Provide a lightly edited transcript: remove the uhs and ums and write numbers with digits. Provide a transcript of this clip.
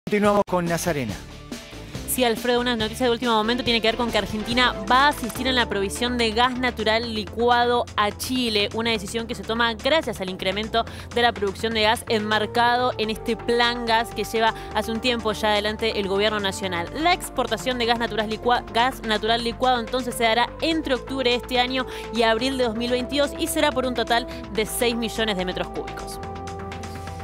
Continuamos con Nazarena. Sí, Alfredo, una noticia de último momento tiene que ver con que Argentina va a asistir en la provisión de gas natural licuado a Chile, una decisión que se toma gracias al incremento de la producción de gas enmarcado en este plan gas que lleva hace un tiempo ya adelante el gobierno nacional. La exportación de gas natural licuado entonces se dará entre octubre de este año y abril de 2022 y será por un total de 6 millones de metros cúbicos.